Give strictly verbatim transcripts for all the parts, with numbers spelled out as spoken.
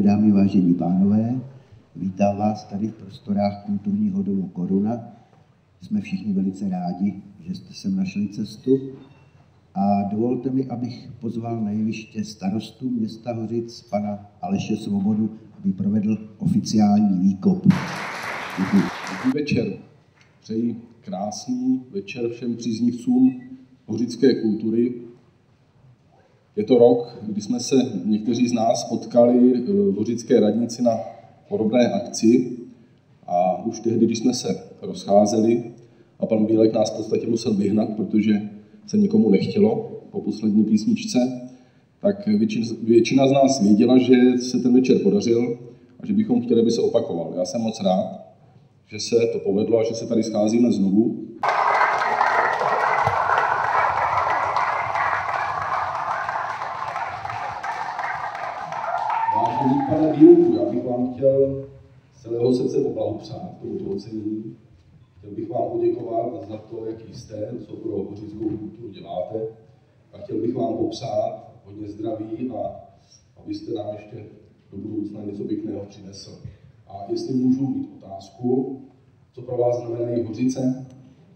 dámy, vážení pánové, vítám vás tady v prostorách kulturního domu Koruna. Jsme všichni velice rádi, že jste sem našli cestu. A dovolte mi, abych pozval na jeviště starostu města Hořic, pana Aleše Svobodu, aby provedl oficiální výkop. Děkuji. Dobrý večer. Přeji krásný večer všem příznivcům hořické kultury. Je to rok, kdy jsme se někteří z nás potkali v hořické radnici na podobné akci a už tehdy, když jsme se rozcházeli a pan Bílek nás v podstatě musel vyhnat, protože se nikomu nechtělo po poslední písničce, tak většina, většina z nás věděla, že se ten večer podařil a že bychom chtěli, aby se opakoval. Já jsem moc rád, že se to povedlo a že se tady scházíme znovu. Vážený pane Bílku, já bych vám chtěl z celého srdce poblahopřát k tomuto ocenění. Chtěl bych vám poděkovat za to, jaký jste, co pro hořickou kulturu děláte. A chtěl bych vám popřát hodně zdraví a abyste nám ještě do budoucna něco pěkného přinesl. A jestli můžu mít otázku, co pro vás znamenají Hořice?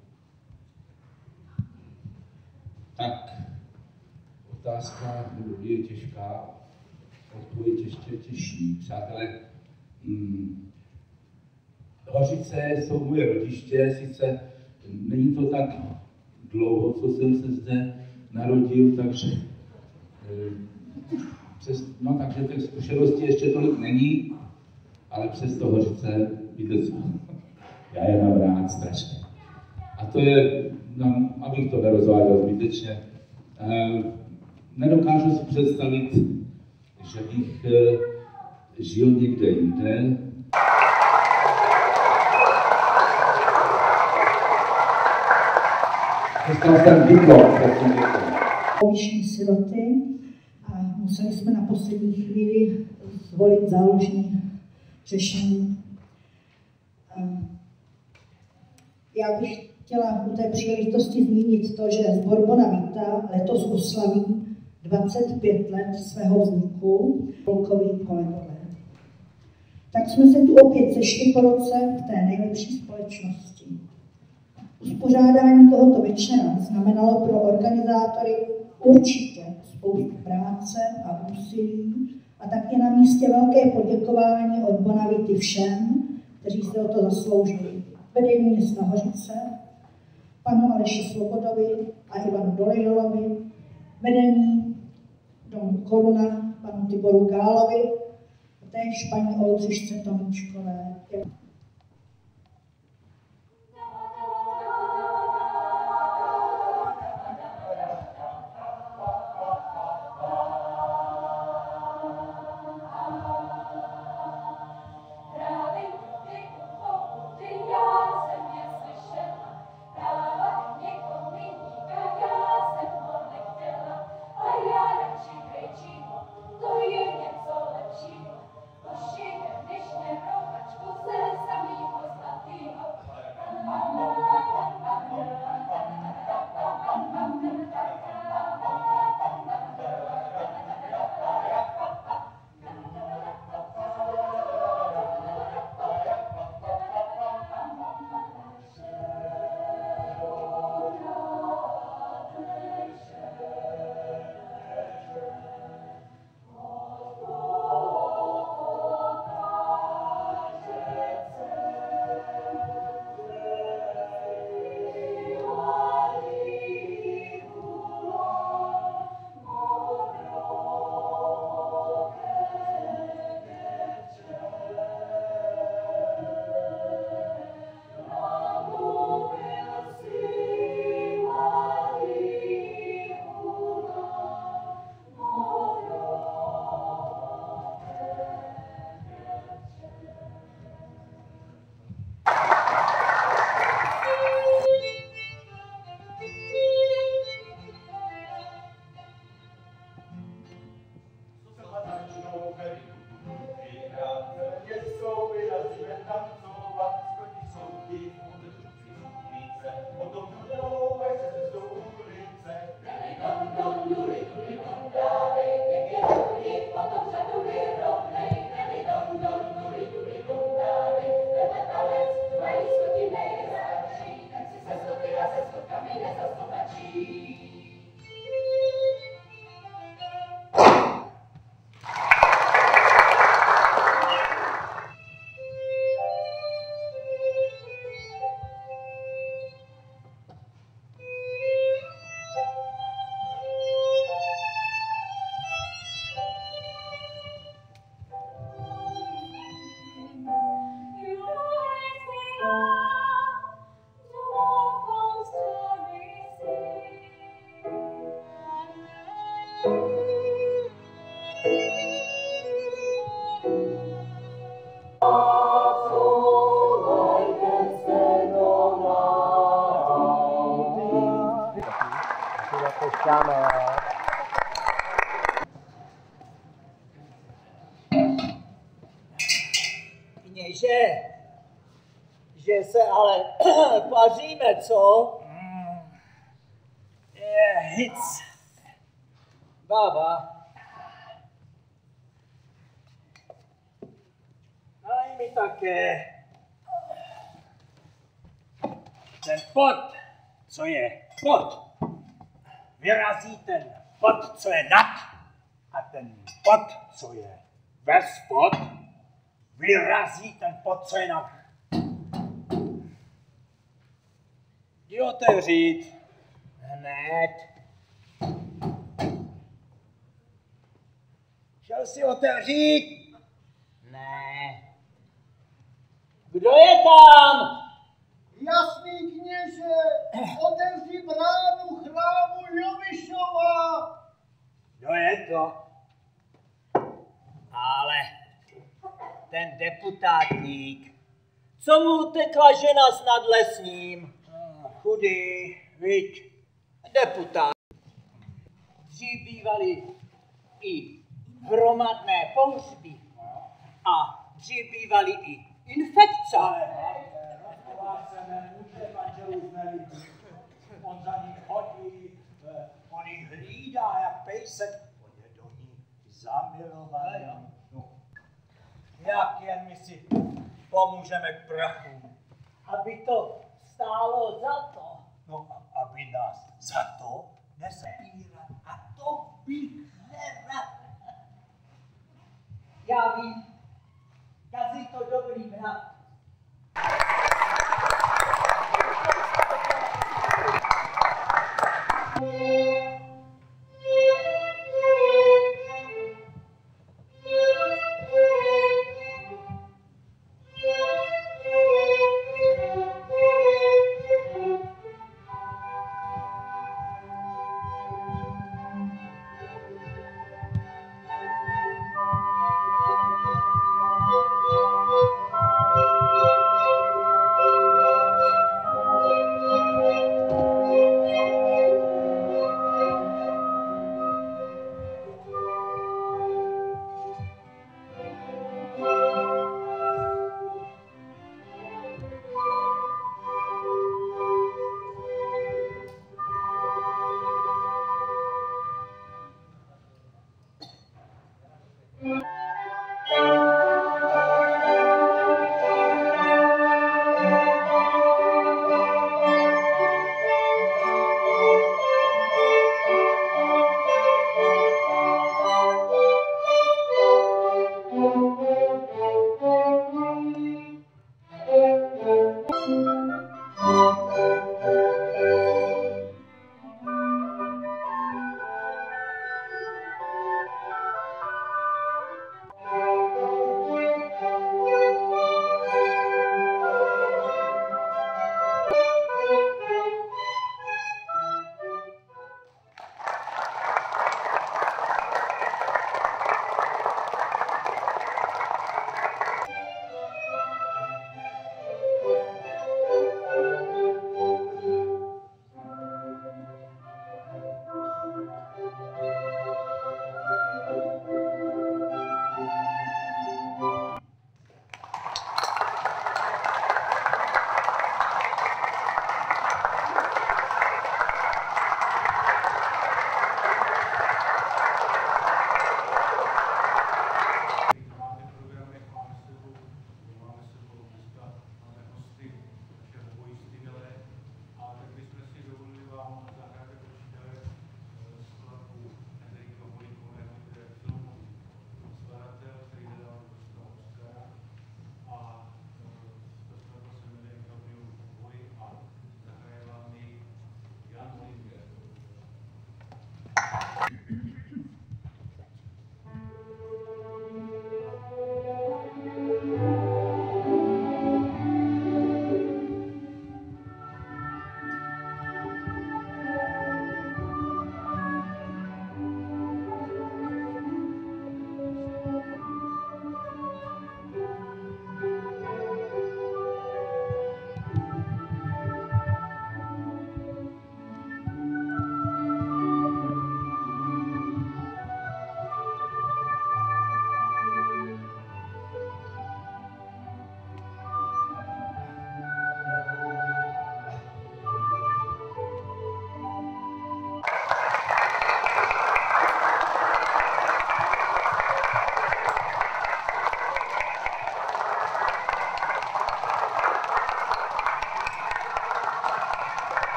Tak, otázka je těžká, odpověď ještě těžší. Přátelé, hmm, Hořice jsou moje rodiště, sice není to tak dlouho, co jsem se zde narodil, takže, přes, no, takže těch zkušeností ještě tolik není, ale přesto Hořice, víte co, já je mám rád strašně. A to je, no, abych to nerozváděl zbytečně, eh, nedokážu si představit, že bych eh, žil někde jinde. Dostal jsem diplom, Pouliční siroty a museli jsme na poslední chvíli zvolit záložní řešení. Já bych chtěla u té příležitosti zmínit to, že Sbor Bonavita letos oslaví dvacet pět let svého vzniku, spolkoví kolegové. Tak jsme se tu opět sešli po roce v té nejlepší společnosti. Uspořádání tohoto večera znamenalo pro organizátory určitě spoustu práce a úsilí a tak je na místě velké poděkování od Bonavity všem, kteří se o to zasloužili. Vedení města Hořice, panu Aleši Svobodovi a Ivanu Doležalovi, vedení domu Koruna, panu Tiboru Gálovi, a též paní Oldřišce Tomíčkové. To je něco lepšího, oši než mě rohačku se Tleskáme. Kněže, že se ale paříme, co? Je hic. Bába. Daj mi také. Ten pot, co je pod, vyrazí ten pot, co je nad. A ten pot, co je vespod, vyrazí ten pot, co je nad. Jdi otevřít. Hned. Šel si otevřít? Ne. Kdo je tam? Jasný kněže, otevři bránu chrámu Jovišova. Kdo je to? Ale ten deputátník, co mu utekla žena s nadlesním? Chudý, viď? Deputát. Dřív bývaly i hromadné pohřby a dřív bývaly i infekce. se nemůže manželů znelíbit. On za ní chodí, on ji hlídá jak pejsek, on je do ní zamilovaný. No. Jak jen my si pomůžeme k prachu. Aby to stálo za to. No a aby nás za to nezabírat. A to bych nerad. Já vím, kazí to dobrý brat.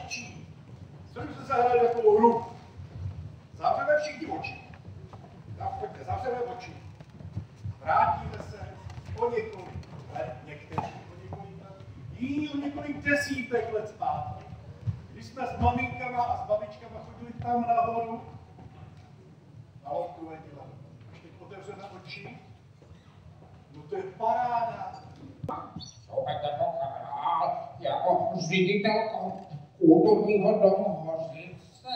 očičí. Jsem se zahrali takovou hru. Zavřeme všichni oči. Zavřeme, zavřeme oči. Vrátíme se o několik let, někteří o několik let, jiní o několik desítek let zpátky. Když jsme s maminkama a s babičkama chodili tam nahoru na Loutkové divadlo. Teď otevřeme oči. No to je paráda. Šoupete pokrál jako ředitelko kulturního domu Hořice.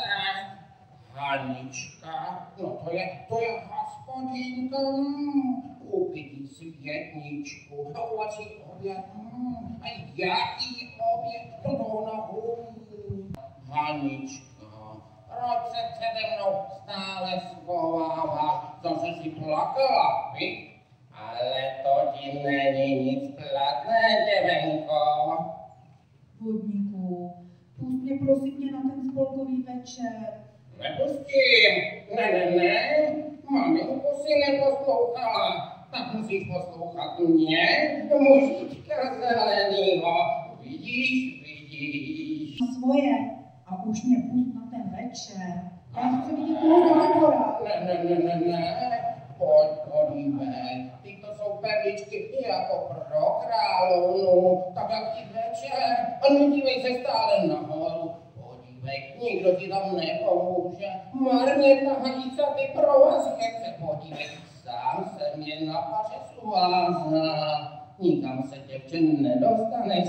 Hanička, no to je, to je hospodínka. Koupit si jedničku, uvaří oběd. A jaký oběd to jdou na hůl. Hanička, proč se přede mnou stále schováváš, co jsi si plakala, vy? Ale to ti není nic platné, děvenko. Vodníku, pust mě prosím tě na ten spolkový večer. Nepustím, ne, ne, ne, maminku si neposlouchala, tak musíš poslouchat mě, mužička zelenýho, vidíš, vidíš. Svoje a už mě pust na ten večer. Já chci vidět toho Gábora. Ne, ne, ne, ne, ne, pojď, podívej, ty to jsou perličky jako pro královnu, tak jak i večer, a nedívej se stále nahoru. Podívej, nikdo ti tam nepomůže, marně tahají se ty provazy, se podívej, sám se mě na paře svázá, nikam se děvče nedostaneš.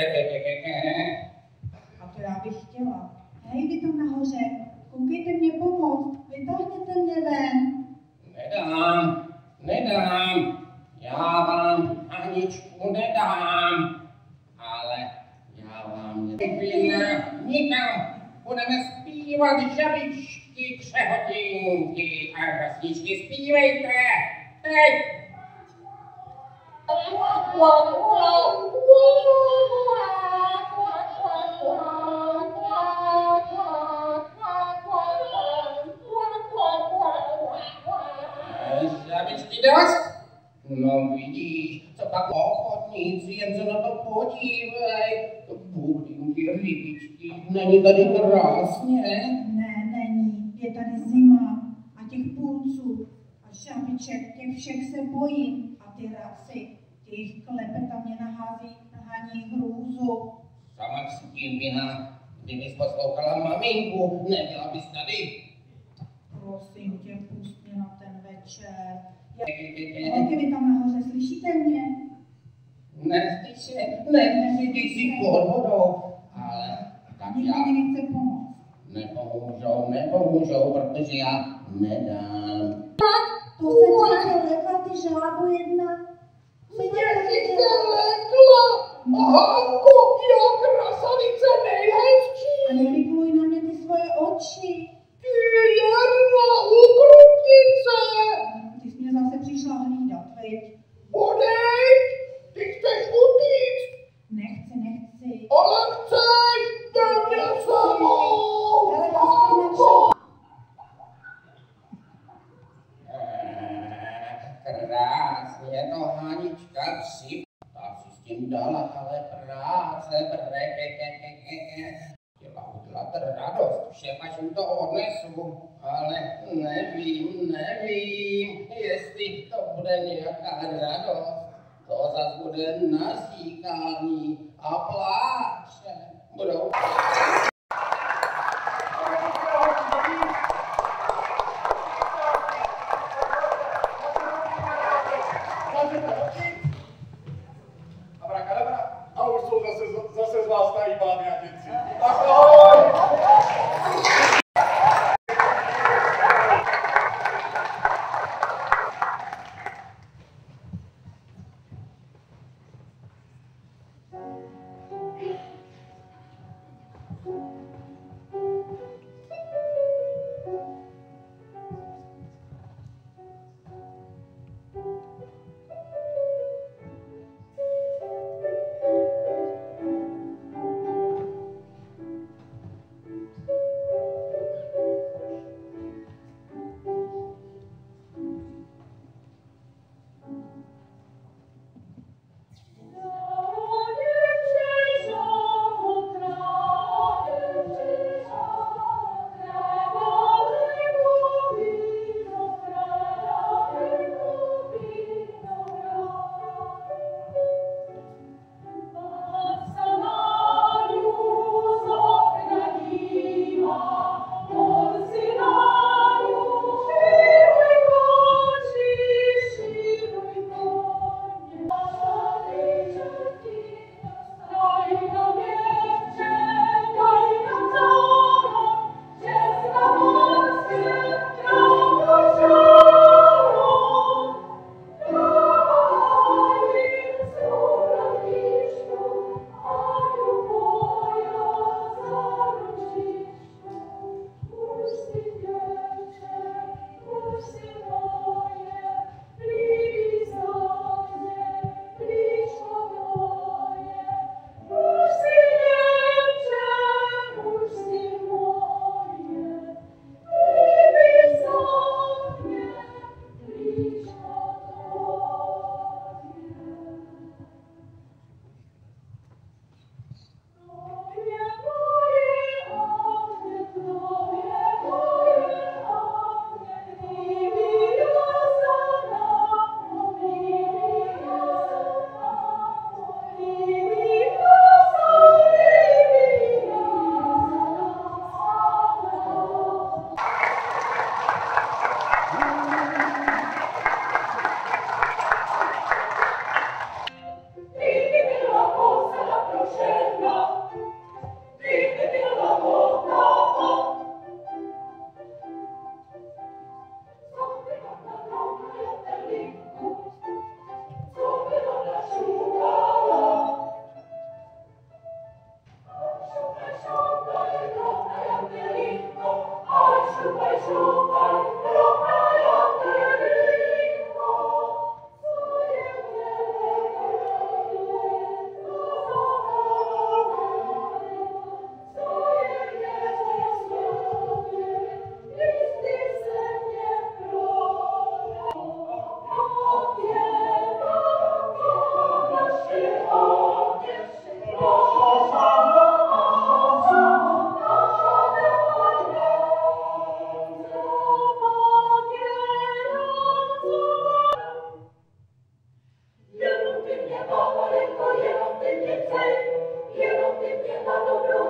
A to já bych chtěla. Hej, vy tam nahoře, koukejte mě pomoct, vytáhněte mě ven. Nedám, nedám, já vám Aničku nedám, ale já vám nedám nikam. Budeme zpívat žabičky, křehodinky a hrasničky, zpívejte, teď. Žabičky dost? No vidíš, co pak ochotníci, jen se na to podívej. Budinky, rybičky, není tady krásně? Ne, není, je tady zima a těch půlců a žabiček, těch všech se bojím a ty raci, jejich klepeta mě nahází, nahání hrůzu. Sama s tím vina, kdybys poslouchala maminku, nebyla bys tady. Prosím tě, pust mě na ten večer. Holky, vy tam nahoře, slyšíte mě? Neslyšej, neslyšej, ty jsi pod vodou, ale tak Nikdo já mi nechce pomoct. nepomůžou, nepomůžou, protože já nedám. To se ti lekla, ty žábu jedna. Mě si se lekla, Hanku, jak krasalice nejhezčí. A nevykluj na mě ty svoje oči. Ty jedna ukrutnice. Ty jsi mě zase přišla hlídat, veď? Odejď, ty chceš utíct. Nechci, nechci. Ale chceš, dej mě sebou. Ale aspoň na Krásně to Hanička si, ta si s tím dala, ale práce, brekekekekeke. Chtěla udělat radost, všem až jim to odnesu, ale nevím, nevím, jestli to bude nějaká radost. To zas bude nasíkání a pláče. Budou... Abrakadabra. A už jsou zase, zase z vás starý báby a děci. Tak ahoj!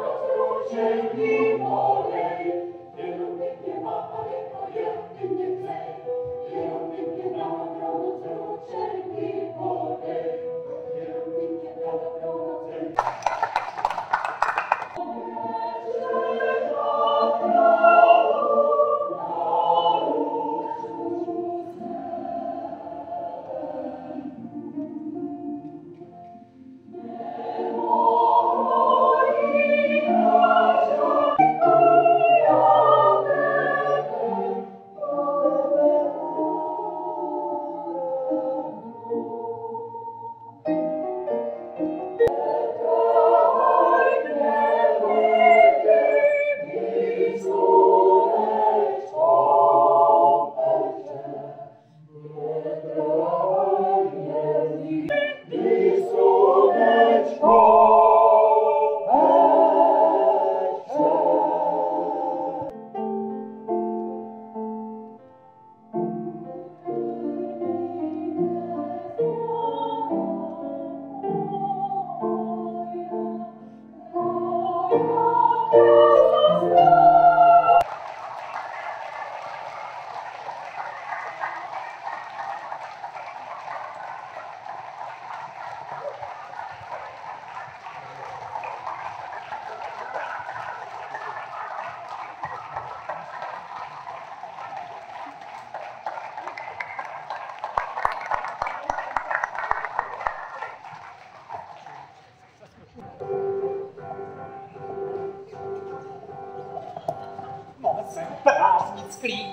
Sklí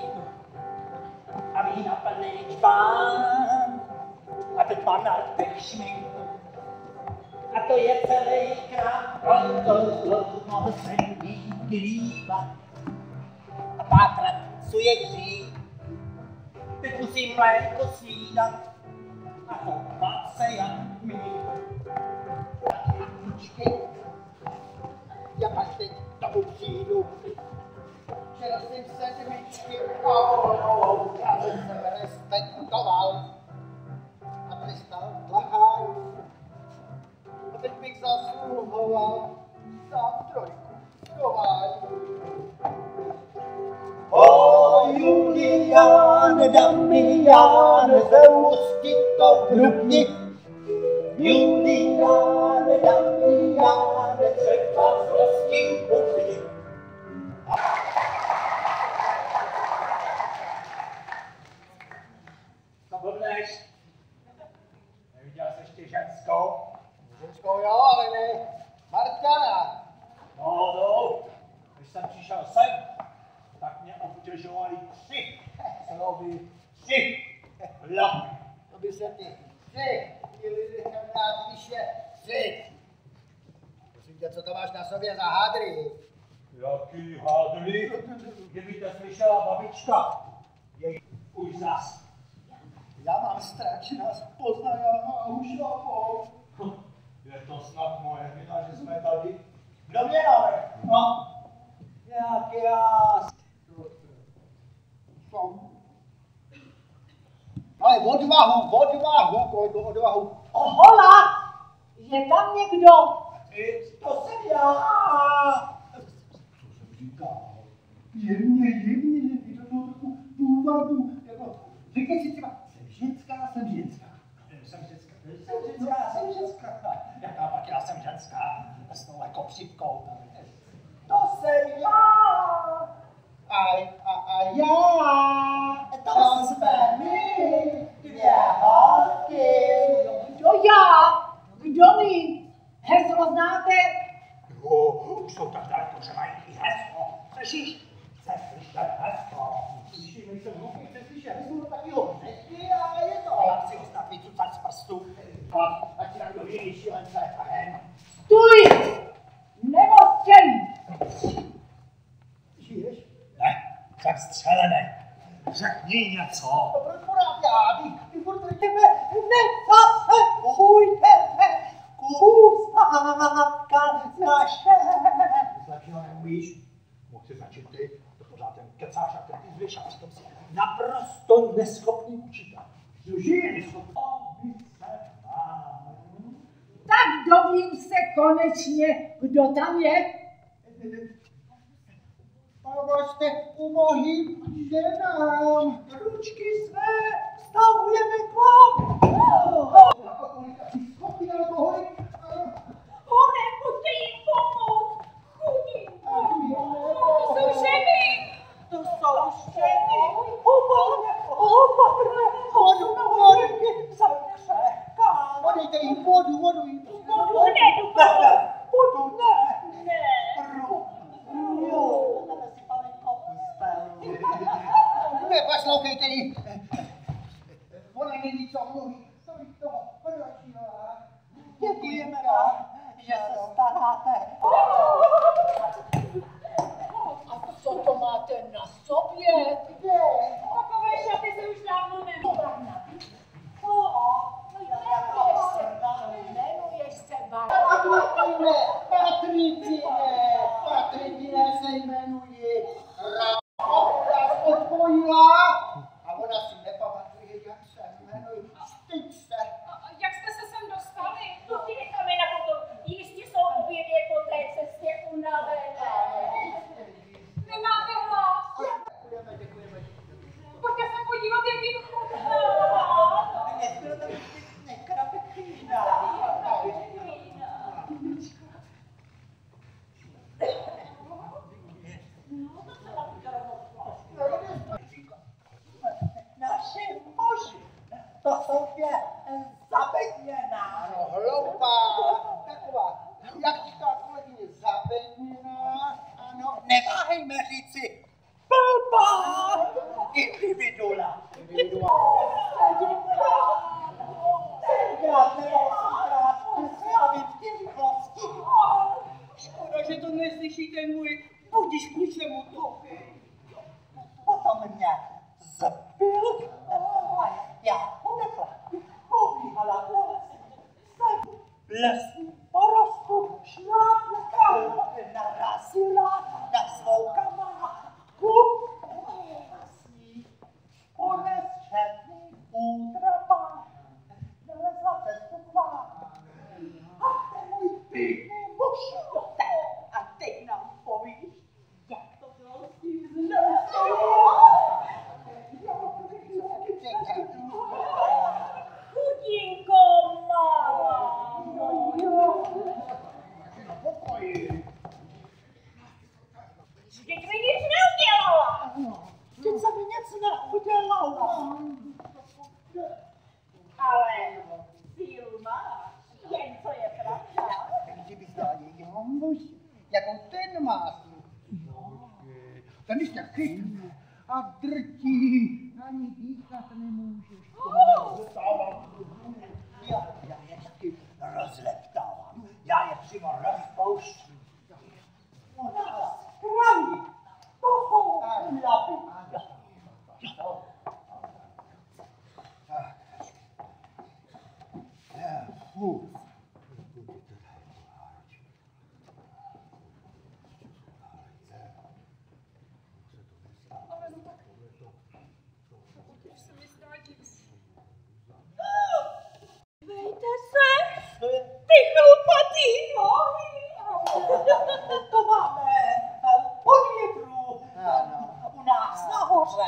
a vína plný čbán a teď mám na rtech šminku a to je celý krám, mohl jsem jí líbat a pátrat, co je hřích. Teď musím mléko snídat a koupat se jak mý. Počkej, já pak teď tomu přijdu. Včera jsem sedmičky já jsem respektoval a trestal tlacháru. A teď bych zasluhoval za trojku schování. O Julián, Damián, Zeus ti to hrubni. Julián, Damián, třeba zlosti upni. Blbneš? Neviděl jsi ještě ženskou? Ženskou jo, ale ne Marťana. No, no, když jsem přišel sem, tak mě obtěžovali tři slovy, tři lapy. To by se ty tři měli rád vyše tři. Prosím tě, co to máš na sobě za hádry? Jaký hádry? Kdybyste slyšela babička, je už zas. Já mám strach, že nás poznají a ušlapou. Je to snad moje vina, že jsme tady. Kdo mě ale? No, jak já. Ale odvahu, odvahu, kolego, odvahu. Ohola! Je tam někdo? To jsem já. Co jsem říkal? Jemně, jemně, je to trochu důvadu. Jako, říkej si třeba, jsem ženská, jsem ženská. Jsem ženská, jsem ženská, jsem ženská. Jaká pak já jsem ženská, s tou jako připkou. To jsem já. A, a, a já. To jsme my, dvě holky. Kdo já? Kdo my? Heslo znáte? Jo, už jsou tak daleko, že mají i heslo. Slyšíš? Chceš slyšet heslo? Slyšíš, my se mluví, chceš slyšet heslo, tak jo, nechci a je to. Já chci ho snad vycucat z prstu. Ať si tam kdo jiný šílence a hen. Stůj! Nebo střelí! Žiješ? Ne, jsem střelený. Řekni něco. No proč porád já? Ty, ty furt tady tebe nezahujeme kůsáka naše. Začíno neumíš? Mohl si začít ty, to pořád ten kecáš a ten ty zvěš a přitom si naprosto neschopný učitel. Žije neschopný. Tak dovím se konečně, kdo tam je. Pomožte ubohým ženám. Ručky své vztahujeme k vám. Schopí alkoholy. Honem, pojďte jim pomoct. Chudí. To jsou ženy. To jsou ženy. Opatrně, vodu, vodu, jsem křehká. Podejte jim vodu, vodu jim. Vodu ne, ne, vodu ne. Ne. Jo, ale si palinko uspěl. Neposlouchejte jí. Ona neví, co mluví. Co bych toho prožila. Děkujeme vám, že se staráte. A co to máte na sobě? Kde? Takové šaty se už dávno nevypadne. Jmenuješ se Patricine, Patricine, Patricine se jmenuji. Ráda odpojila a ona si nepamatuje, jak se jmenuji. Styď se. Jak jste se sem dostali? To si necháme na potom. Jistě jsou obědě po té cestě unavené. Nemáte hlas? Děkujeme, děkujeme. Pojďte se podívat, jak jim chutná. Nebylo to nekrapetýna. Naši muži, to jsou tě zabedněná. No hloupá, taková, jak říká kolegyně, zabedněná, ano, neváhejme říci, blbá, individua. Individua. Tenkrát nebo osmkrát zjavím v rychlosti. Škoda, že to neslyší ten můj budiš k ničemu tuchy. Potom mě zbyl a já odešla. Pobíhala do lesu. V lesním porostu šlápka narazila na svou kamarádku. S ní pones černý útrapák. Nalezla cestu k vám. A ten můj pěkný muž. A teď nám povíš, jak to bylo s tím zneužitím. Chudinko, máma. Vždyť mi nic neudělala. Teď se mi nic neudělala. Ale sílu máš, jen co je pravda. Kdyby dala jejího muži, jakou ten má. Ten ještě chytne a drtí, ani dýchat nemůžeš. Já, já je taky rozleptávám, já je přímo rozpouštím. Ona zkrají, to jsou lapy. Fuh. Dejte se, ty chlupatý nohy. To máme pod větru, u nás nahoře.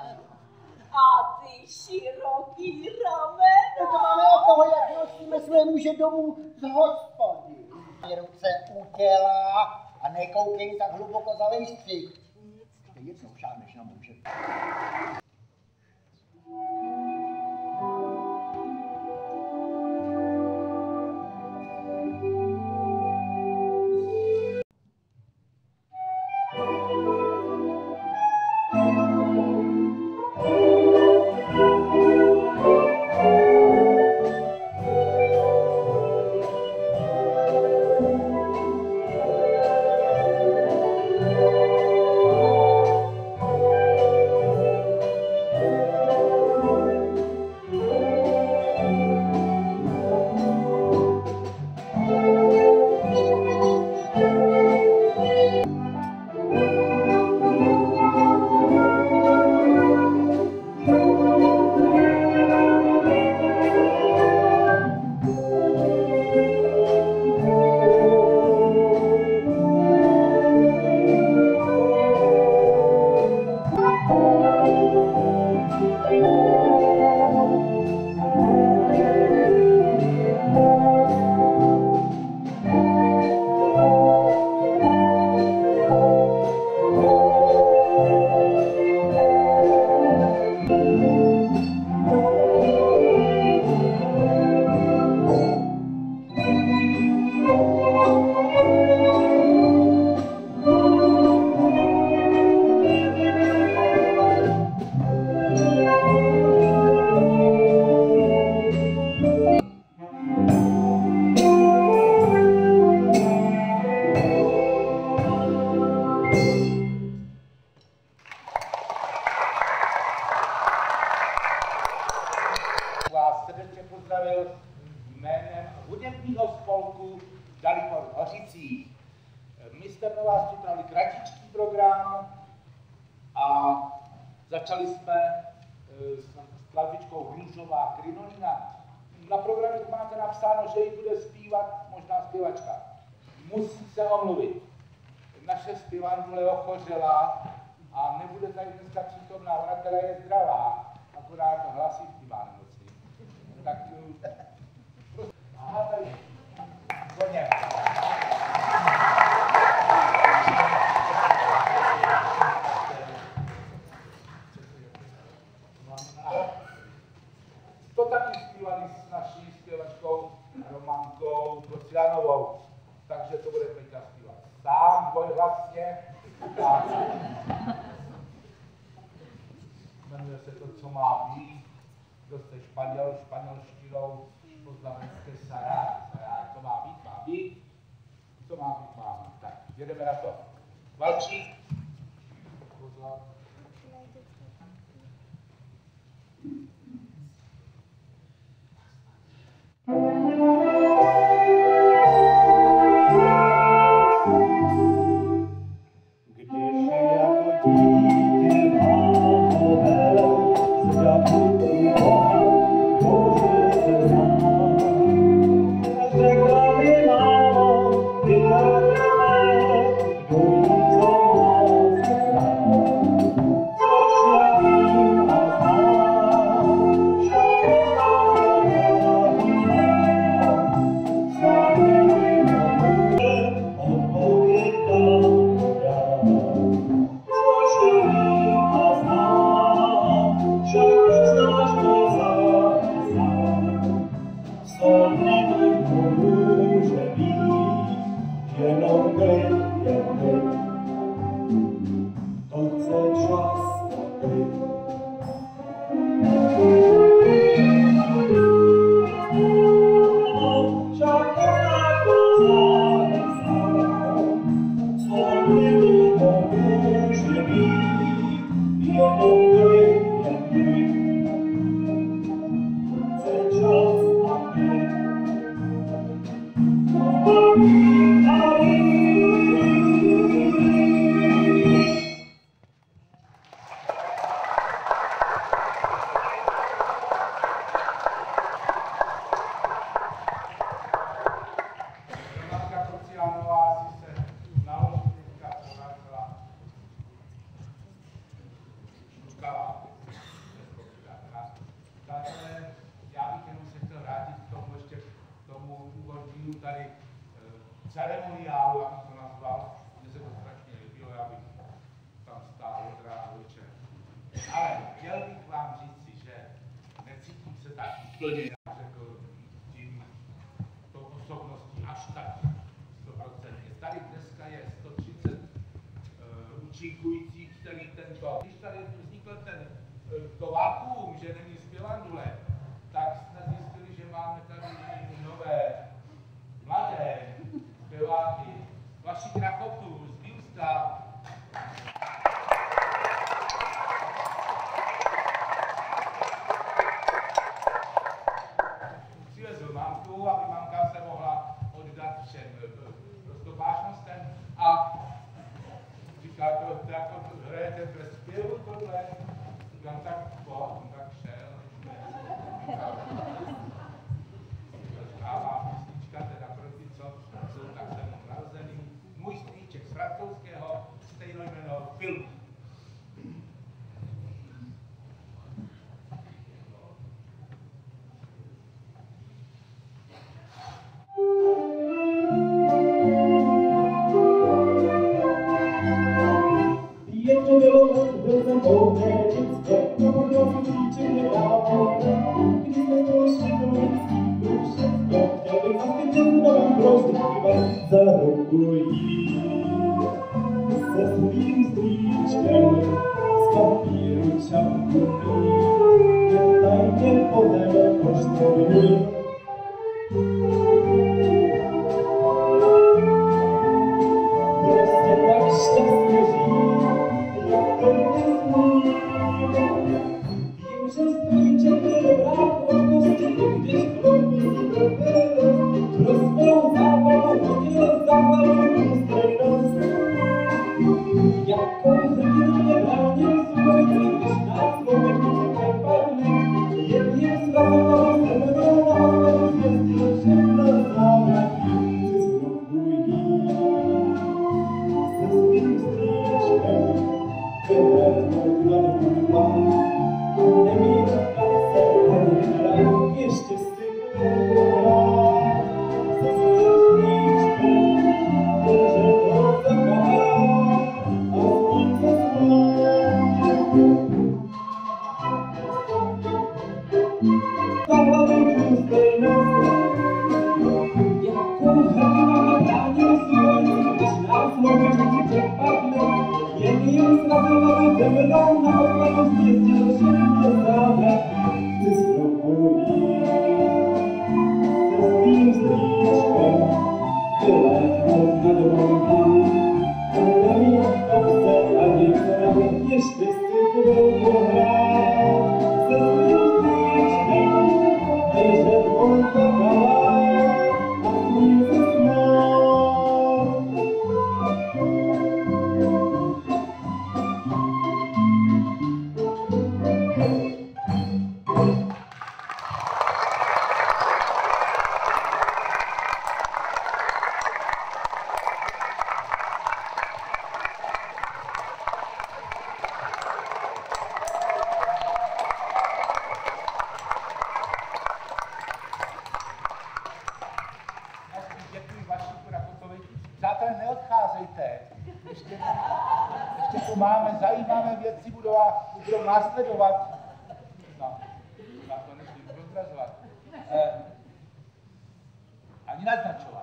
A ty široký ramena. To máme od toho, jak nosíme své muže domů z hospody. Ruce u těla a nekoukej tak hluboko za lejstřík. To je jednou šáhneš na muže. Dalibor Hořicích. My jsme pro vás připravili kratičký program a začali jsme s skladbičkou Růžová krinolina. Na programu máte napsáno, že ji bude zpívat možná zpěvačka. Musí se omluvit. Naše zpěvandule ochořela a nebude tady dneska přítomná, ona teda je zdravá, akorát hlasivky má nemocný. Tak prostě... Aha, tady. Koně. To taky zpívali s naší zpěvačkou Romankou Kocianovou, takže to bude Peťa zpívat sám, dvojhlasně. Jmenuje se to Co má být, kdo jste španěl, španělštinou, poznavenské sará, sará, co má být, má být, co má být, má být. Tak, jedeme na to. Valčík. Pozor. ceremoniálu, abych to nazval. Mně se to strašně líbilo, já bych tam stál od rána do večera. Ale chtěl bych vám říci, že necítím se tak úplně, jak řekl, tím, tou osobností až tak sto procent. Tady dneska je sto třicet uh, účinkujících, který tento, když tady vznikl ten uh, to vakuum, že není zpěvandule, tak jsme zjistili, že máme tady nové, mladé zpěváky, vašich rakotů z Bílska. Přivezl mamku, aby mamka se mohla oddat všem prostopášnostem a říká, to jako hrajete bez zpěvu tohle. Říkám, tak po, tak šel. Zpráva písnička, teda pro ty, co jsou tak se mnou narozený. Můj strýček z francouzského, stejnojmenného filmu. Ještě bylo, byl jsem pouhé děcko, nemohlo si klíček nedávno. Když jsme spolu šli do lidských duš, všecko, chtěl bych asi děckovým prožívat za ruku jít. Se svým strýčkem z papíru čapku mít, jen tajně podél poštovní. Prostě tak šťastně žít, jak to nesmí. Vím, že strýček je dobrá v hodnosti, i když chlopí to bylo, pro svou zábavu Přátelé, neodcházejte. Ještě, ještě tu máme zajímavé věci, budou, budou následovat. No, na to nechci prozrazovat. Eh, ani naznačovat.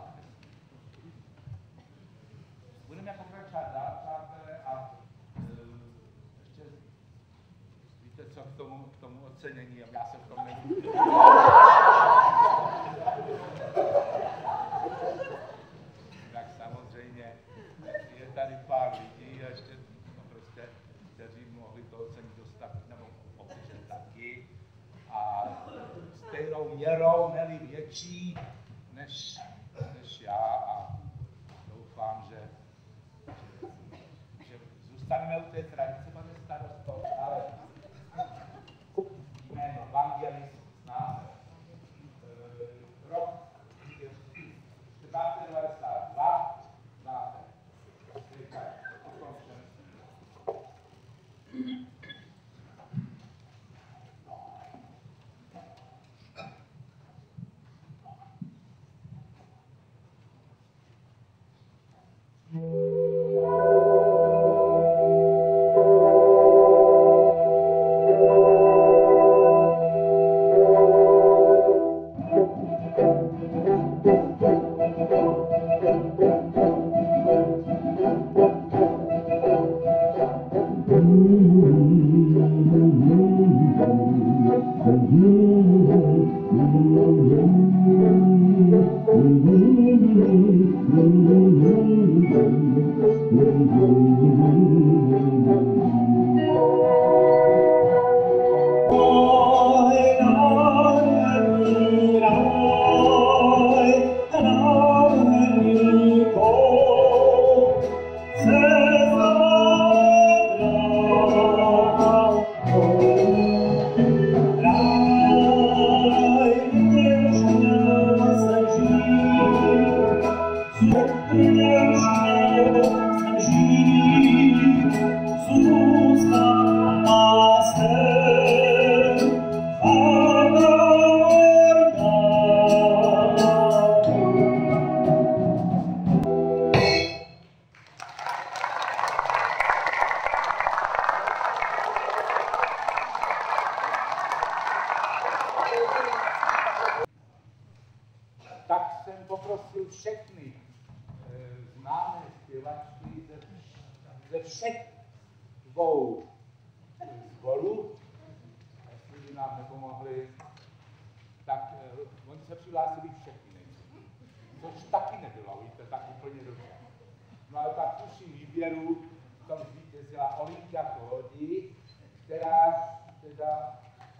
Budeme pokračovat dál, přátelé, a uh, ještě víte co k tomu, k tomu ocenění, já se v tom nevím. Tak samozřejmě je tady pár lidí, a ještě no prostě, kteří mohli to ocenit dostat, nebo obdržet taky. A stejnou měrou, ne-li větší, než, než já, a doufám, že, že, že zůstaneme u té tradice, pane starosto, ale jméno Evangelist známe. E, rok čtrnáct set devadesát dva znáte. Tak jsem poprosil všechny e, známé zpěvačky ze, ze všech dvou sborů, jestli by nám nepomohli, tak e, oni se přihlásili všechny, což taky nebylo, víte, tak úplně dobře. No ale tak v užším výběru v tom zvítězila Olinka Kolodi, která teda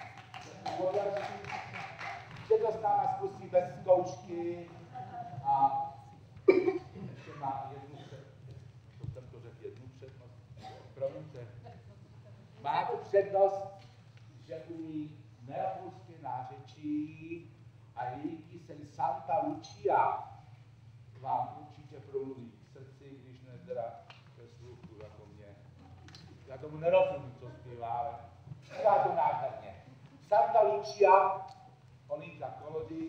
že to s náma zkusí bez zkoušky a ještě má jednu přednost, to jsem to řekl, jednu přednost, promiňte. Má tu přednost, že umí neapolské nářečí a její píseň Santa Lucia vám určitě promluví k srdci, když ne teda ve sluchu, jako mě. Já tomu nerozumím, co zpívá, ale zpívá to nádherně. Santa Lucia, Olinka Kolodi.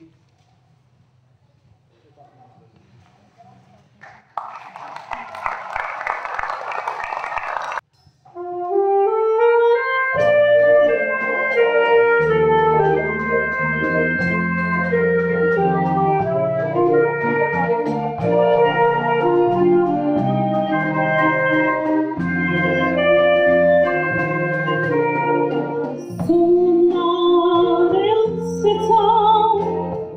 Sono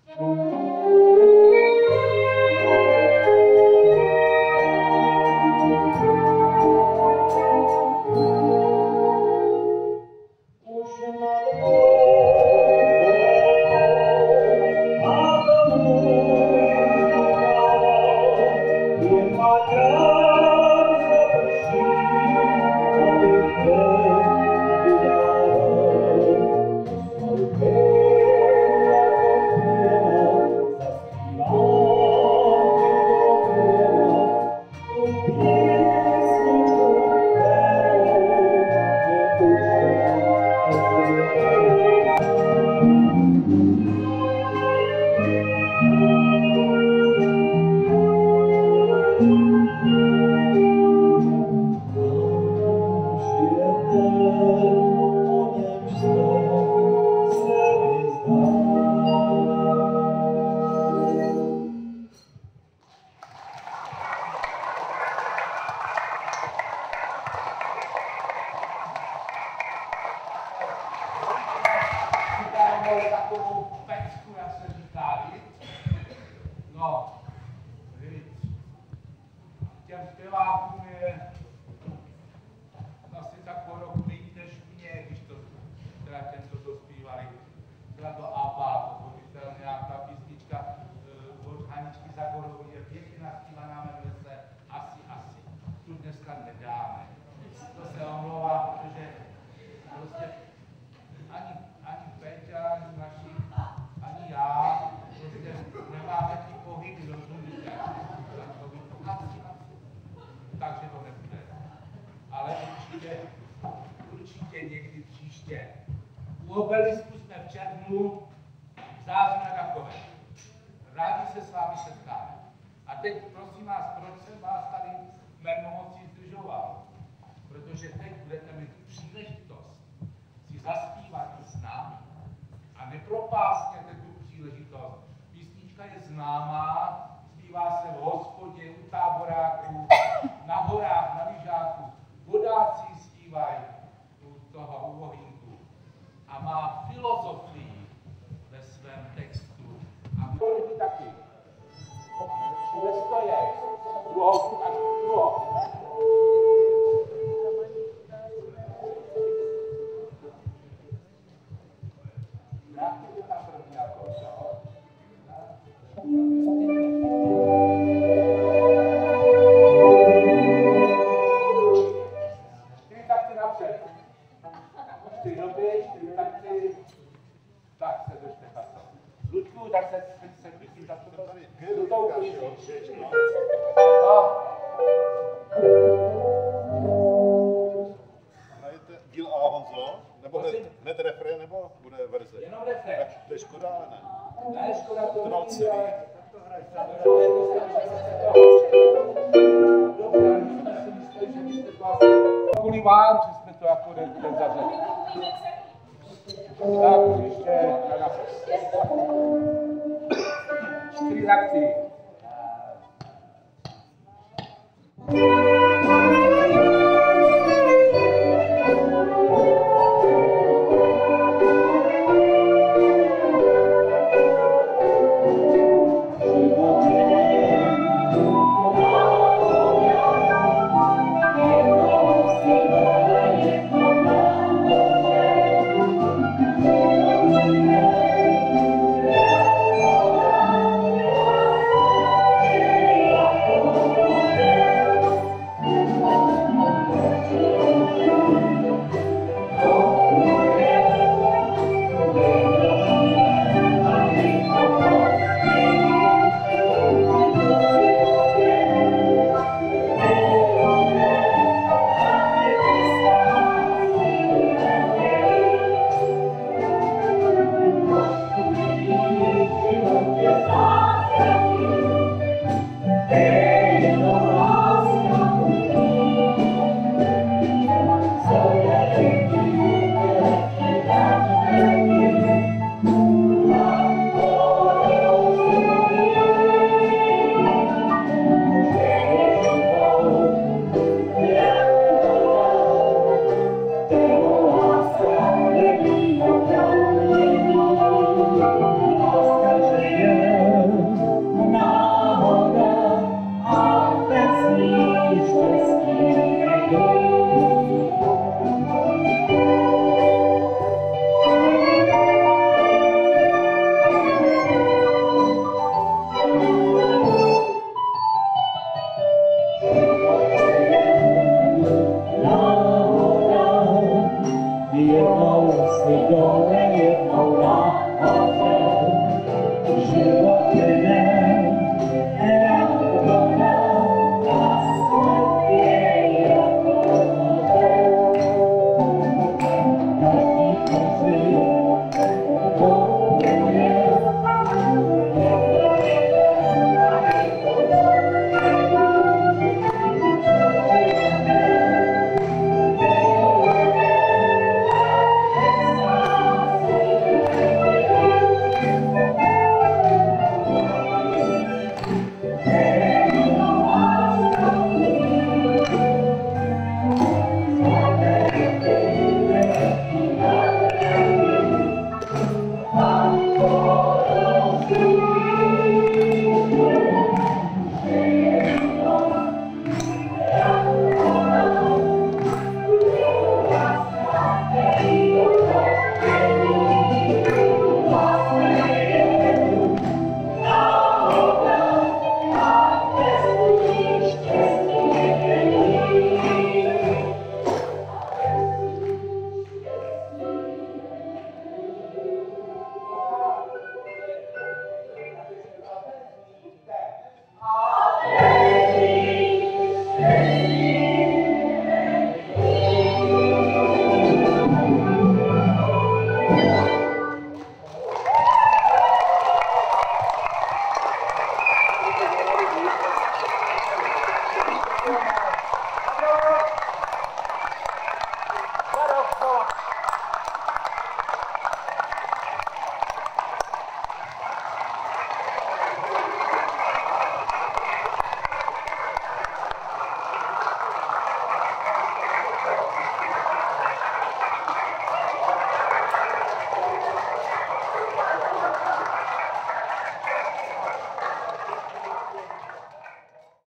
Thank you.